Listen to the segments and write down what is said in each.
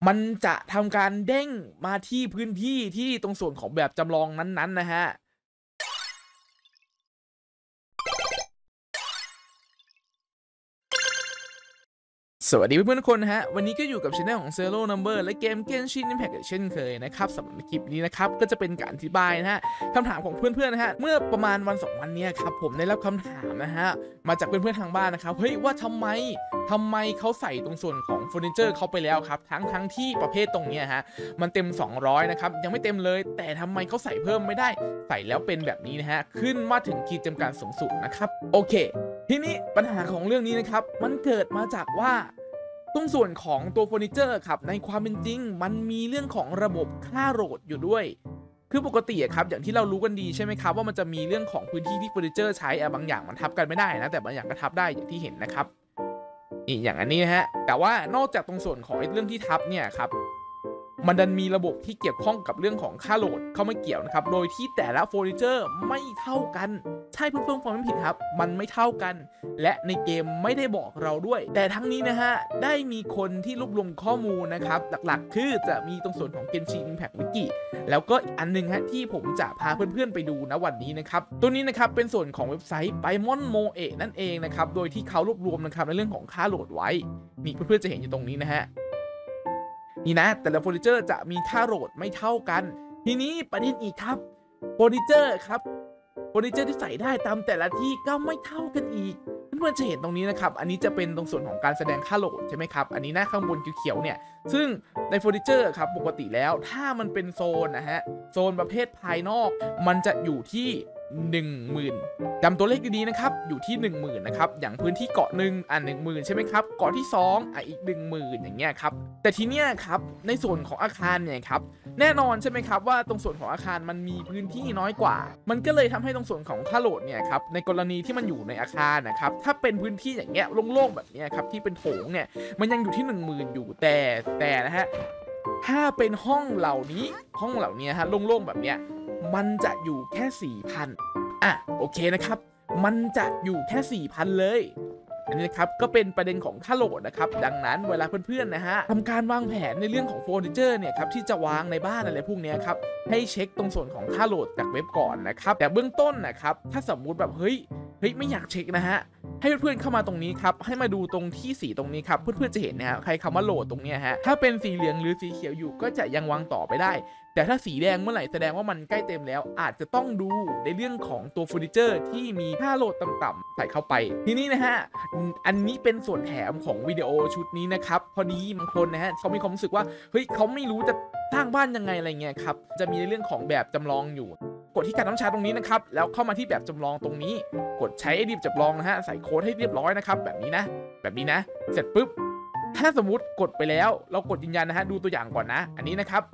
มันจะทำการเด้งมาที่พื้นที่ที่ตรงส่วนของแบบจำลองนั้นๆนะฮะสวัสดีเพื่อนๆทุกคนนะฮะวันนี้ก็อยู่กับช่องของ Zero Number และเกม Genshin Impact เช่นเคยนะครับสำหรับคลิปนี้นะครับก็จะเป็นการอธิบายนะฮะคำถามของเพื่อนๆนะฮะเมื่อประมาณวัน2 วันนี้ครับผมได้รับคำถามนะฮะมาจากเพื่อนๆทางบ้านนะครับเฮ้ยว่าทำไมเขาใส่ตรงส่วนของเฟอร์นิเจอร์เขาไปแล้วครับทั้งที่ประเภทตรงนี้ฮะมันเต็ม200นะครับยังไม่เต็มเลยแต่ทำไมเขาใส่เพิ่มไม่ได้ใส่แล้วเป็นแบบนี้นะฮะขึ้นมาถึงขีดจำกัดสูงสุดนะครับโอเคทีนี้ปัญหาของเรื่องนี้นะครับมันเกิดมาจากว่าตรงส่วนของตัวเฟอร์นิเจอร์ครับในความเป็นจริงมันมีเรื่องของระบบค่าโหลดอยู่ด้วยคือปกติครับอย่างที่เรารู้กันดีใช่ไหมครับว่ามันจะมีเรื่องของพื้นที่ที่เฟอร์นิเจอร์ใช้บางอย่างมันทับกันไม่ได้นะแต่บางอย่างก็ทับได้อย่างที่เห็นนะครับอย่างอันนี้นะฮะแต่ว่านอกจากตรงส่วนของเรื่องที่ทับเนี่ยครับมันดันมีระบบที่เกี่ยวข้องกับเรื่องของค่าโหลดเข้ามาเกี่ยวนะครับโดยที่แต่ละเฟอร์นิเจอร์ไม่เท่ากันใช่เพื่อนๆฟังไม่ผิดครับมันไม่เท่ากันและในเกมไม่ได้บอกเราด้วยแต่ทั้งนี้นะฮะได้มีคนที่รวบรวมข้อมูลนะครับหลักๆคือจะมีตรงส่วนของ Genshin Impact Wiki แล้วก็อันนึงฮะที่ผมจะพาเพื่อนๆไปดูนะวันนี้นะครับตัวนี้นะครับเป็นส่วนของเว็บไซต์ Paimon Moe นั่นเองนะครับโดยที่เขารวบรวมนะครับในเรื่องของค่าโหลดไว้นี่เพื่อนๆจะเห็นอยู่ตรงนี้นะฮะนี่นะแต่ละเฟอร์นิเจอร์จะมีค่าโหลดไม่เท่ากันทีนี้ประเด็นอีกครับเฟอร์นิเจอร์ครับเฟอร์นิเจอร์ที่ใส่ได้ตามแต่ละที่ก็ไม่เท่ากันอีกเพื่อนๆจะเห็นตรงนี้นะครับอันนี้จะเป็นตรงส่วนของการแสดงค่าโหลดใช่ไหมครับอันนี้หน้าข้างบนเขียวๆเนี่ยซึ่งในเฟอร์นิเจอร์ครับปกติแล้วถ้ามันเป็นโซนนะฮะโซนประเภทภายนอกมันจะอยู่ที่10,000จำตัวเลขดีๆนะครับอยู่ที่10,000นะครับอย่างพื้นที่เกาะหนึ่ง10,000ใช่ไหมครับเกาะที่2อีก10,000อย่างเงี้ยครับแต่ทีเนี้ยครับในส่วนของอาคารเนี่ยครับแน่นอนใช่ไหมครับว่าตรงส่วนของอาคารมันมีพื้นที่น้อยกว่ามันก็เลยทำให้ตรงส่วนของค่าโหลดเนี่ยครับในกรณีที่มันอยู่ในอาคารนะครับถ้าเป็นพื้นที่อย่างเงี้ยโล่งๆแบบนี้ครับที่เป็นโถงเนี่ยมันยังอยู่ที่10,000อยู่แต่นะฮะถ้าเป็นห้องเหล่านี้ฮะโล่งๆแบบเนี้ยมันจะอยู่แค่4,000โอเคนะครับมันจะอยู่แค่4,000เลยอันนี้นะครับก็เป็นประเด็นของค่าโหลดนะครับดังนั้นเวลาเพื่อนๆนะฮะทำการวางแผนในเรื่องของเฟอร์นิเจอร์เนี่ยครับที่จะวางในบ้านอะไรพวกนี้ครับให้เช็คตรงส่วนของค่าโหลดจากเว็บก่อนนะครับแต่เบื้องต้นนะครับถ้าสมมุติแบบเฮ้ยไม่อยากเช็คนะฮะให้เพื่อนๆเข้ามาตรงนี้ครับให้มาดูตรงที่สีตรงนี้ครับเพื่อนๆจะเห็นนะฮะใครคำว่าโหลดตรงนี้ฮะถ้าเป็นสีเหลืองหรือสีเขียวอยู่ก็จะยังวางต่อไปได้แต่ถ้าสีแดงเมื่อไหร่แสดงว่ามันใกล้เต็มแล้วอาจจะต้องดูในเรื่องของตัวเฟอร์นิเจอร์ที่มีค่าโหลดต่ำๆใส่เข้าไปทีนี้นะฮะอันนี้เป็นส่วนแถมของวิดีโอชุดนี้นะครับพอดีบางคนนะฮะเขามีความรู้สึกว่าเฮ้ยเขาไม่รู้จะสร้างบ้านยังไงอะไรเงี้ยครับจะมีในเรื่องของแบบจำลองอยู่กดที่การน้ำชาตรงนี้นะครับแล้วเข้ามาที่แบบจำลองตรงนี้กดใช้ไอเดียจำลองนะฮะใส่โค้ดให้เรียบร้อยนะครับแบบนี้นะเสร็จปุ๊บถ้าสมมุติกดไปแล้วเรากดยืนยันนะฮะดูตัวอย่างก่อนนะอันนี้นะครับ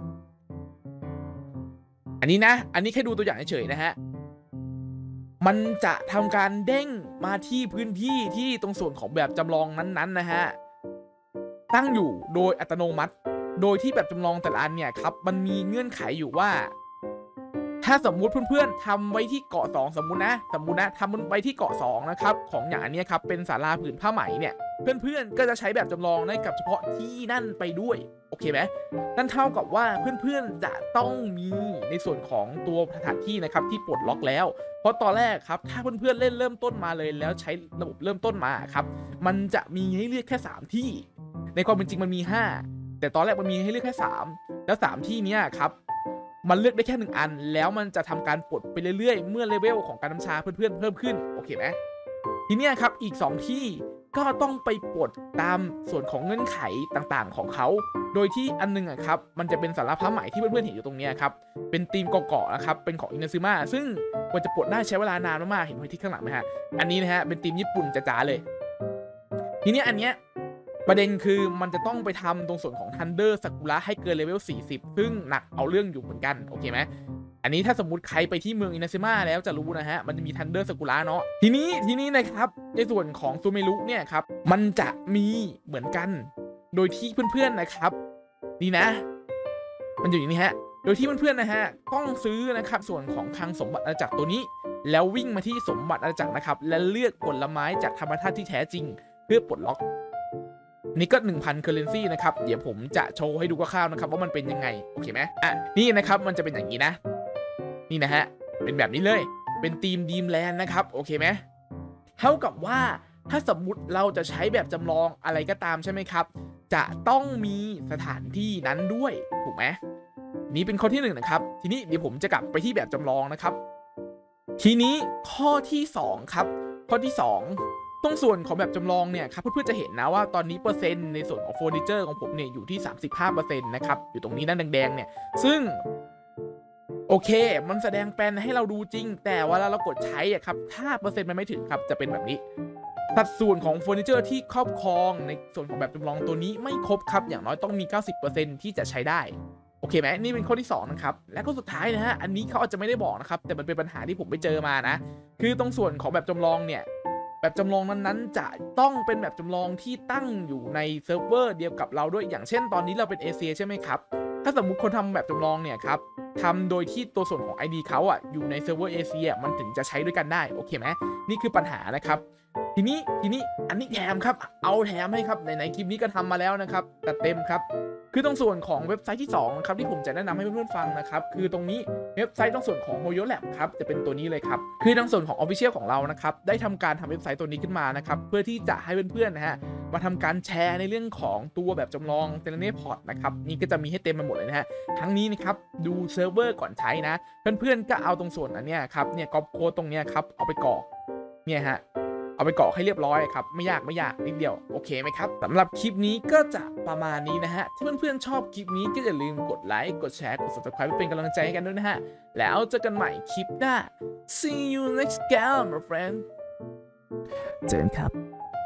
อันนี้แค่ดูตัวอย่างเฉยๆนะฮะมันจะทำการเด้งมาที่พื้นที่ที่ตรงส่วนของแบบจำลองนั้นๆนะฮะตั้งอยู่โดยอัตโนมัติโดยที่แบบจำลองแต่ละอันเนี่ยครับมันมีเงื่อนไขอยู่ว่าถ้าสมมุติเพื่อนๆทำไว้ที่เกาะ2สมมุตินะทำไว้ที่เกาะ2นะครับของอย่างอันนี้ครับเป็นศาลาผืนผ้าไหมเนี่ยเพื่อนๆก็จะใช้แบบจำลองได้กับเฉพาะที่นั่นไปด้วยโอเคไหมนั่นเท่ากับว่าเพื่อนๆจะต้องมีในส่วนของตัวสถานที่นะครับที่ปลดล็อกแล้วเพราะตอนแรกครับถ้าเพื่อนๆเล่นเริ่มต้นมาเลยแล้วใช้ระบบเริ่มต้นมาครับมันจะมีให้เลือกแค่3ที่ในความเป็นจริงมันมี5แต่ตอนแรกมันมีให้เลือกแค่3แล้ว3ที่นี้ครับมันเลือกได้แค่1อันแล้วมันจะทำการปลดไปเรื่อยๆเมื่อเลเวลของการน้ำชาเพื่อนๆเพิ่มขึ้นโอเคไหมทีนี้ครับอีก2ที่ก็ต้องไปปลดตามส่วนของเงื่อนไขต่างๆของเขาโดยที่อันนึงครับมันจะเป็นสาระผ้าไหมที่เพื่อนๆเห็นอยู่ตรงนี้ครับเป็นธีมเกาะๆนะครับเป็นของอินาซึมะซึ่งกว่าจะปลดได้ใช้เวลานานมากๆเห็นไว้ที่ข้างหลังไหมฮะอันนี้นะฮะเป็นธีมญี่ปุ่นจ๋าๆเลยทีนี้อันเนี้ยประเด็นคือมันจะต้องไปทำตรงส่วนของ Thunder Sakura ให้เกินเลเวล40ซึ่งหนักเอาเรื่องอยู่เหมือนกันโอเคไหมอันนี้ถ้าสมมุติใครไปที่เมืองอินาซึมะแล้วจะรู้นะฮะมันจะมี Thunder Sakura เนาะทีนี้นะครับในส่วนของซูเมรุเนี่ยครับมันจะมีเหมือนกันโดยที่เพื่อนๆนะครับนี่นะมันอยู่อย่างนี้ฮะโดยที่เพื่อนๆนะฮะต้องซื้อนะครับส่วนของคลังสมบัติอาณาจักรตัวนี้แล้ววิ่งมาที่สมบัติอาณาจักรนะครับและเลือกผลไม้จากธรรมชาติที่แท้จริงเพื่อปลดล็อกนี่ก็ 1,000 currency นะครับเดี๋ยวผมจะโชว์ให้ดูคร่าวๆนะครับว่ามันเป็นยังไงโอเคไหมนี่นะครับมันจะเป็นอย่างนี้นะนี่นะฮะเป็นแบบนี้เลยเป็นทีมดีมแลนด์นะครับโอเคไหมเท่ากับว่าถ้าสมมุติเราจะใช้แบบจำลองอะไรก็ตามใช่ไหมครับจะต้องมีสถานที่นั้นด้วยถูกไหมนี่เป็นข้อที่1นะครับทีนี้เดี๋ยวผมจะกลับไปที่แบบจำลองนะครับทีนี้ข้อที่2ครับข้อที่2ตรงส่วนของแบบจำลองเนี่ยครับเพื่อนๆจะเห็นนะว่าตอนนี้เปอร์เซ็นต์ในส่วนของเฟอร์นิเจอร์ของผมเนี่ยอยู่ที่ 35% นะครับอยู่ตรงนี้ด้านแดงๆเนี่ยซึ่งโอเคมันแสดงแปลนให้เราดูจริงแต่เวลาเรากดใช้อะครับถ้าเปอร์เซ็นต์มันไม่ถึงครับจะเป็นแบบนี้สัดส่วนของเฟอร์นิเจอร์ที่ครอบครองในส่วนของแบบจำลองตัวนี้ไม่ครบครับอย่างน้อยต้องมี 90% ที่จะใช้ได้โอเคไหมนี่เป็นข้อที่2นะครับและข้อสุดท้ายนะฮะอันนี้เขาอาจจะไม่ได้บอกนะครับแต่มันเป็นปัญหาที่ผมไปเจอมานะคือตรงส่วนของแบบจำลองเนี่ยแบบจำลองนั้นๆจะต้องเป็นแบบจำลองที่ตั้งอยู่ในเซิร์ฟเวอร์เดียวกับเราด้วยอย่างเช่นตอนนี้เราเป็นเอเชียใช่ไหมครับถ้าสมมุติคนทำแบบจำลองเนี่ยครับทำโดยที่ตัวส่วนของ ID เขาอ่ะอยู่ในเซิร์ฟเวอร์เอเชียมันถึงจะใช้ด้วยกันได้โอเคไหมนี่คือปัญหานะครับทีนี้อันนี้แถมครับเอาแถมให้ครับไหนๆคลิปนี้ก็ทำมาแล้วนะครับแต่เต็มครับคือตรงส่วนของเว็บไซต์ที่2ครับที่ผมจะแนะนำให้เพื่อนๆฟังนะครับคือตรงนี้เว็บไซต์ตรงส่วนของ Hoyo Lab ครับจะเป็นตัวนี้เลยครับคือตรงส่วนของ Official ของเรานะครับได้ทำการทำเว็บไซต์ตัวนี้ขึ้นมานะครับเพื่อที่จะให้เพื่อนๆนะฮะมาทำการแชร์ในเรื่องของตัวแบบจำลอง Selene Pod นะครับนี่ก็จะมีให้เต็มไปหมดเลยนะฮะทั้งนี้นะครับดูเซิร์ฟเวอร์ก่อนใช้นะเพื่อนๆก็เอาตรงส่วนอันเนี้ยครับเนี่ยก๊อปโค้ดตรงเนี้ยครับเอาไปกรอกเนี่ยฮะเอาไปกรอกให้เรียบร้อยครับไม่ยากนิดเดียวโอเคไหมครับสำหรับคลิปนี้ก็จะประมาณนี้นะฮะถ้าเพื่อนๆชอบคลิปนี้ก็อย่าลืมกดไลค์กดแชร์กด subscribe เป็นกำลังใจให้กันด้วยนะฮะแล้วเจอกันใหม่คลิปหน้า see you next time my friend เจอกันครับ